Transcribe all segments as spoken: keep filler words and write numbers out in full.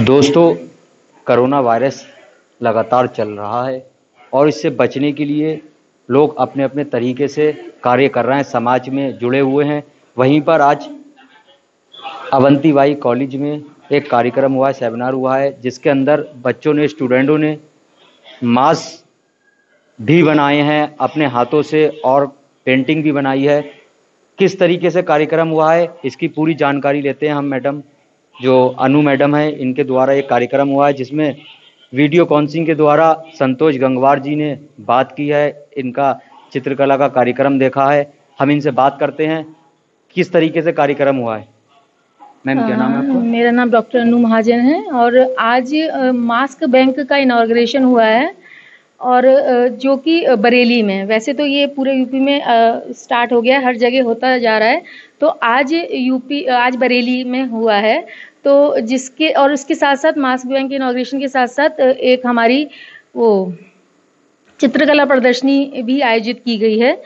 दोस्तों, corona virus लगातार चल रहा है और इससे बचने के लिए लोग अपने अपने तरीके से कार्य कर रहे हैं, समाज में जुड़े हुए हैं। वहीं पर आज अवंतीबाई कॉलेज में एक कार्यक्रम हुआ है, सेमिनार हुआ है, जिसके अंदर बच्चों ने, स्टूडेंटों ने मास्क भी बनाए हैं अपने हाथों से और पेंटिंग भी बनाई है। किस तरीके से कार्यक्रम हुआ है इसकी पूरी जानकारी लेते हैं हम मैडम, जो अनु मैडम है, इनके द्वारा एक कार्यक्रम हुआ है जिसमें वीडियो कॉन्फ्रेंसिंग के द्वारा संतोष गंगवार जी ने बात की है। इनका चित्रकला का कार्यक्रम देखा है। हम इनसे बात करते हैं किस तरीके से कार्यक्रम हुआ है। मैम, क्या नाम है आपका? मेरा नाम डॉक्टर अनु महाजन है और आज मास्क बैंक का इनॉग्रेशन हुआ है और जो कि बरेली में, वैसे तो ये पूरे यूपी में स्टार्ट हो गया, हर जगह होता जा रहा है, तो आज यूपी आज बरेली में हुआ है। तो जिसके और उसके साथ साथ मास्क बैंक के इनॉग्रेशन के साथ साथ एक हमारी वो चित्रकला प्रदर्शनी भी आयोजित की गई है,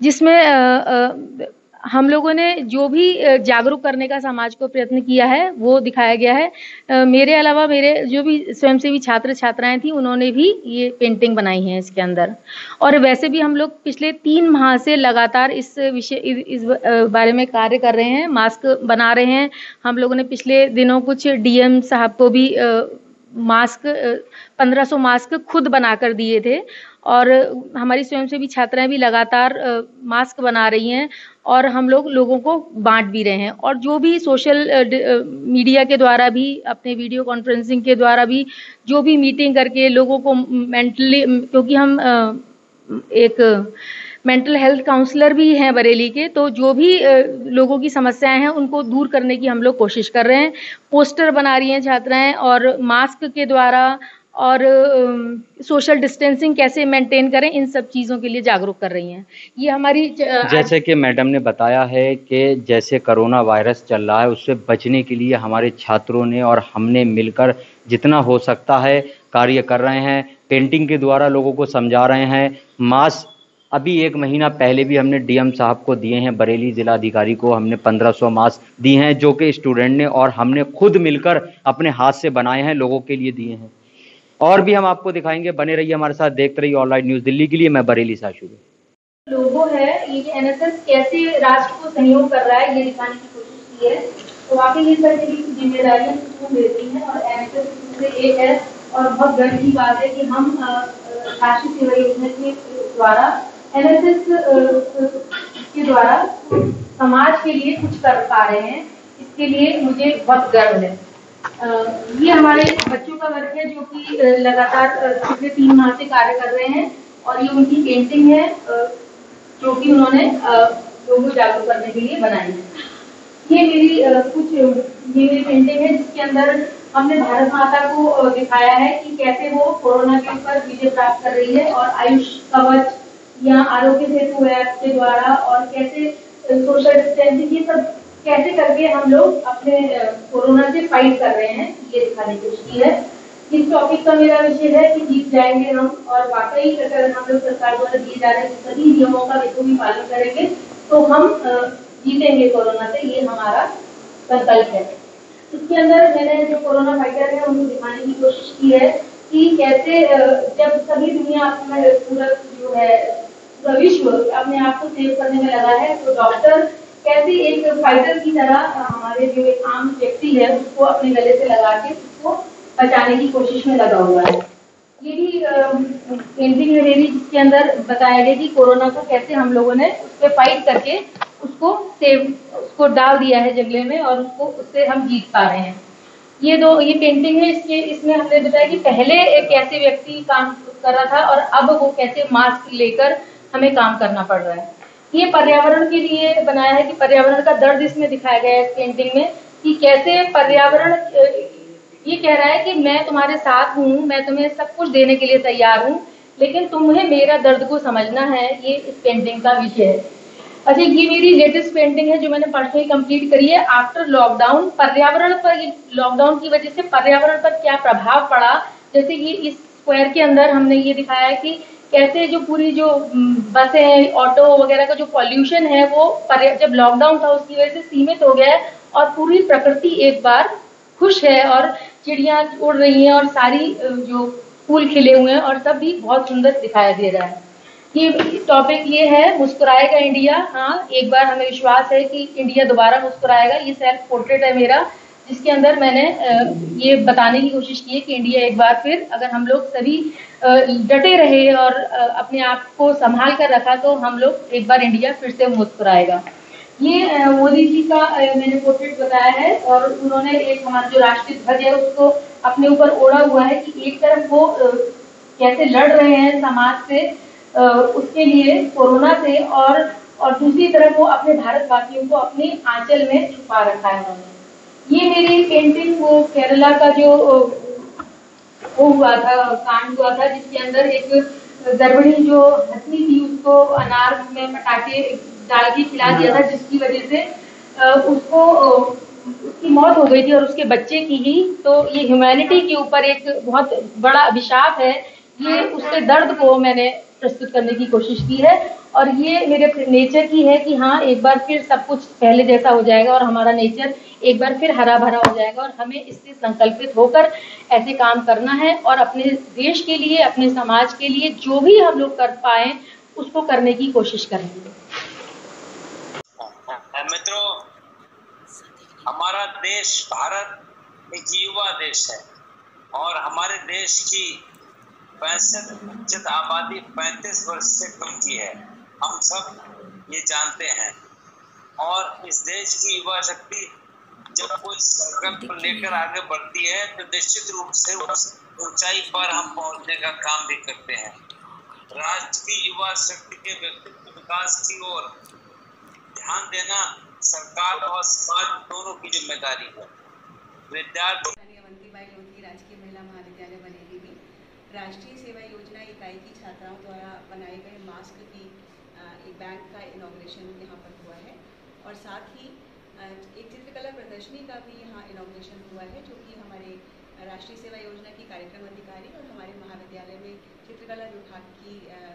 जिसमें हम लोगों ने जो भी जागरूक करने का समाज को प्रयत्न किया है वो दिखाया गया है। मेरे अलावा मेरे जो भी स्वयंसेवी छात्र छात्राएं थी, उन्होंने भी ये पेंटिंग बनाई है इसके अंदर। और वैसे भी हम लोग पिछले तीन माह से लगातार इस विषय इस बारे में कार्य कर रहे हैं, मास्क बना रहे हैं। हम लोगों ने पिछले दिनों कुछ डीएम साहब को भी मास्क पंद्रह सौ मास्क खुद बनाकर दिए थे और हमारी स्वयंसेवी छात्राएं भी लगातार मास्क बना रही हैं और हम लोग लोगों को बांट भी रहे हैं। और जो भी सोशल मीडिया के द्वारा भी, अपने वीडियो कॉन्फ्रेंसिंग के द्वारा भी, जो भी मीटिंग करके लोगों को मेंटली, क्योंकि हम एक मेंटल हेल्थ काउंसलर भी हैं बरेली के, तो जो भी लोगों की समस्याएं हैं उनको दूर करने की हम लोग कोशिश कर रहे हैं। पोस्टर बना रही हैं छात्राएं और मास्क के द्वारा और सोशल डिस्टेंसिंग कैसे मेंटेन करें, इन सब चीज़ों के लिए जागरूक कर रही हैं। ये हमारी जैसे कि मैडम ने बताया है कि जैसे कोरोना वायरस चल रहा है, उससे बचने के लिए हमारे छात्रों ने और हमने मिलकर जितना हो सकता है कार्य कर रहे हैं। पेंटिंग के द्वारा लोगों को समझा रहे हैं। मास्क अभी एक महीना पहले भी हमने डीएम साहब को दिए हैं, बरेली जिलाधिकारी को हमने पंद्रह सौ मास्क दिए हैं, जो कि स्टूडेंट ने और हमने खुद मिलकर अपने हाथ से बनाए हैं, लोगों के लिए दिए हैं। और भी हम आपको दिखाएंगे, बने रहिए हमारे साथ, देखते रहिए ऑनलाइन न्यूज़ दिल्ली के लिए। मैं बरेली से आशु। लोगो है ये एनएसएस कैसे राष्ट्र को सहयोग कर रहा है, ये दिखाने की कोशिश की है। तो वाकई ये सारी जिम्मेदारियां स्कूल लेती हैं और एनएसएस से एक है और बहुत गर्व की बात है कि हम राष्ट्रीय सेवा योजना के द्वारा, एनएसएस के द्वारा समाज के लिए कुछ कर पा रहे हैं। इसके लिए मुझे बहुत गर्व है। ये हमारे बच्चों का वर्क है जो कि लगातार पिछले तीन माह से कार्य कर रहे हैं और ये उनकी पेंटिंग है जो कि उन्होंने लोगों को जागरूक करने के लिए बनाई है। ये मेरी आ, कुछ ये मेरी पेंटिंग है जिसके अंदर हमने भारत माता को दिखाया है कि कैसे वो कोरोना के ऊपर विजय प्राप्त कर रही है और आयुष कवच या आरोग्य सेतु ऐप के द्वारा और कैसे सोशल डिस्टेंसिंग, ये सब कैसे करके हम लोग अपने कोरोना से फाइट कर रहे हैं, ये दिखाने की कोशिश की है। इस टॉपिक का मेरा विषय है कि जीत जाएंगे हम, और वाकई अगर हम लोग सरकार द्वारा दिए जा रहे सभी नियमों का भी पालन करेंगे तो हम जीतेंगे कोरोना से, ये हमारा संकल्प है। इसके अंदर मैंने जो कोरोना फाइटर है उनको दिखाने की कोशिश की है कि कैसे जब सभी दुनिया अपना पूरा जो है पूरा विश्व अपने आप को सेव करने में लगा है, तो डॉक्टर कैसे एक फाइटर की तरह हमारे जो एक आम व्यक्ति है उसको अपने गले से लगा के उसको बचाने की कोशिश में लगा हुआ है। ये भी पेंटिंग है मेरी जिसके अंदर बताया गया कि कोरोना को कैसे हम लोगों ने उस पर फाइट करके उसको सेव उसको डाल दिया है जंगले में और उसको उससे हम जीत पा रहे हैं। ये दो ये पेंटिंग है, इसके इसमें हमने बताया कि पहले एक कैसे व्यक्ति काम कर रहा था और अब वो कैसे मास्क लेकर हमें काम करना पड़ रहा है। ये पर्यावरण के लिए बनाया है कि पर्यावरण का दर्द इसमें दिखाया गया है इस पेंटिंग में कि कैसे पर्यावरण ये कह रहा है कि मैं तुम्हारे साथ हूँ, मैं तुम्हें सब कुछ देने के लिए तैयार हूँ, लेकिन तुम्हें मेरा दर्द को समझना है। ये इस पेंटिंग का विषय है। अच्छा, ये मेरी लेटेस्ट पेंटिंग है जो मैंने परसों ही कंप्लीट करी है। आफ्टर लॉकडाउन, पर्यावरण पर, लॉकडाउन की वजह से पर्यावरण पर क्या प्रभाव पड़ा। जैसे ये इस स्क्वायर के अंदर हमने ये दिखाया है कि कैसे जो पूरी जो बसें, ऑटो वगैरह का जो पॉल्यूशन है वो जब लॉकडाउन था उसकी वजह से सीमित हो गया है और पूरी प्रकृति एक बार खुश है और चिड़िया उड़ रही हैं और सारी जो फूल खिले हुए हैं और सब भी बहुत सुंदर दिखाई दे रहा है। ये टॉपिक ये है मुस्कुराएगा इंडिया। हाँ, एक बार हमें विश्वास है कि इंडिया दोबारा मुस्कुराएगा। ये सेल्फ पोर्ट्रेट है मेरा, जिसके अंदर मैंने ये बताने की कोशिश की है कि इंडिया एक बार फिर, अगर हम लोग सभी डटे रहे और अपने आप को संभाल कर रखा, तो हम लोग एक बार इंडिया फिर से मुस्कुराएगा। ये मोदी जी का मैंने पोर्ट्रेट बताया है और उन्होंने एक हमारा जो राष्ट्रीय ध्वज है उसको अपने ऊपर ओढ़ा हुआ है कि एक तरफ वो कैसे लड़ रहे हैं समाज से, उसके लिए, कोरोना से, और और दूसरी तरफ वो अपने भारतवासियों को अपने आंचल में छुपा रखा है उन्होंने। ये मेरी पेंटिंग वो केरला का जो वो हुआ था, कांड हुआ था, जिसके अंदर एक गर्भिणी जो हंसी थी उसको अनार में पटाखे डाल के खिला दिया था, जिसकी वजह से उसको उसकी मौत हो गई थी और उसके बच्चे की ही। तो ये ह्यूमैनिटी के ऊपर एक बहुत बड़ा अभिशाप है। ये उसके दर्द को मैंने प्रस्तुत करने की कोशिश की है और ये मेरे नेचर की है कि हाँ, एक बार फिर सब कुछ पहले जैसा हो जाएगा और हमारा नेचर एक बार फिर हरा भरा हो जाएगा और हमें इससे संकल्पित होकर ऐसे काम करना है और अपने देश के लिए, अपने समाज के लिए जो भी हम लोग कर पाए उसको करने की कोशिश करेंगे। मित्रों, हमारा देश भारत एक युवा देश है और हमारे देश की पैंसठ प्रतिशत आबादी पैंतीस वर्ष से कम की है। हम सब ये जानते हैं और इस देश की युवा शक्ति जब कोई संकल्प लेकर आगे बढ़ती है तो निश्चित रूप से उस ऊंचाई पर हम पहुंचने का काम भी करते हैं। राष्ट्र की युवा शक्ति के व्यक्तित्व विकास की ओर ध्यान देना सरकार और समाज दोनों की जिम्मेदारी है। विद्यार्थी अवंतीबाई लोधी राजकीय महिला महाविद्यालय बरेली में राष्ट्रीय सेवा योजना इकाई की छात्राओं द्वारा बनाए गए मास्क की एक बैंक का इनॉग्रेशन यहाँ पर हुआ है और साथ ही एक चित्रकला प्रदर्शनी का भी यहाँ इनॉग्रेशन हुआ है, जो कि हमारे राष्ट्रीय सेवा योजना की कार्यक्रम अधिकारी और हमारे महाविद्यालय में चित्रकला विभाग की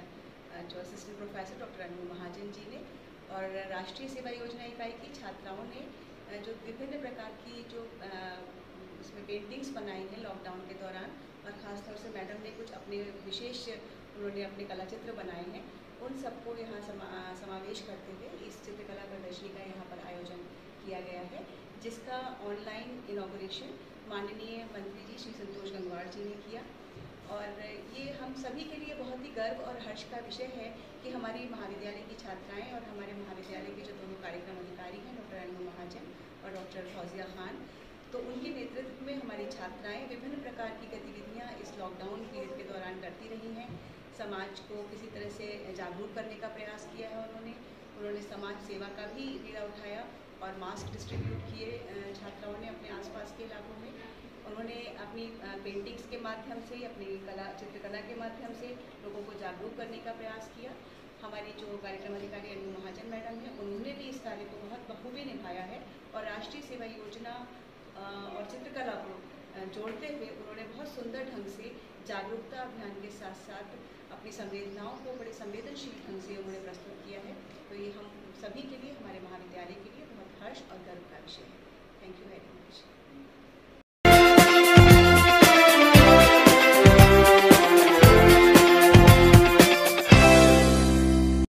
जो assistant professor doctor Anu Mahajan ji ने और राष्ट्रीय सेवा योजना इकाई की छात्राओं ने जो विभिन्न प्रकार की जो इसमें पेंटिंग्स बनाई हैं लॉकडाउन के दौरान, और ख़ासतौर से मैडम ने कुछ अपने विशेष उन्होंने अपने कला चित्र बनाए हैं, उन सबको यहाँ समा, समावेश करते हुए इस चित्रकला प्रदर्शनी का यहाँ पर आयोजन किया गया है, जिसका ऑनलाइन इनॉग्रेशन माननीय मंत्री जी श्री संतोष गंगवार जी ने किया। और ये हम सभी के लिए बहुत ही गर्व और हर्ष का विषय है कि हमारी महाविद्यालय की छात्राएं और हमारे महाविद्यालय के जो दोनों कार्यक्रम अधिकारी हैं डॉक्टर अनु महाजन और डॉक्टर फौजिया खान, तो उनके नेतृत्व में हमारी छात्राएं विभिन्न प्रकार की गतिविधियां इस लॉकडाउन पीरियड के दौरान करती रही हैं। समाज को किसी तरह से जागरूक करने का प्रयास किया है उन्होंने उन्होंने समाज सेवा का भी बीड़ा उठाया और मास्क डिस्ट्रीब्यूट किए छात्राओं ने अपने आसपास के इलाकों में। उन्होंने अपनी पेंटिंग्स के माध्यम से, अपनी कला चित्रकला के माध्यम से लोगों को जागरूक करने का प्रयास किया। हमारी जो कार्यक्रम अधिकारी अनु महाजन मैडम हैं, उन्होंने भी इस कार्य को बहुत बखूबी निभाया है और राष्ट्रीय सेवा योजना और चित्रकला को जोड़ते हुए उन्होंने बहुत सुंदर ढंग से जागरूकता अभियान के साथ साथ अपनी संवेदनाओं को बड़े संवेदनशील ढंग से उन्होंने प्रस्तुत किया है। तो ये हम सभी के लिए, हमारे महाविद्यालय के लिए बहुत हर्ष और गर्व का विषय है। Thank you very much.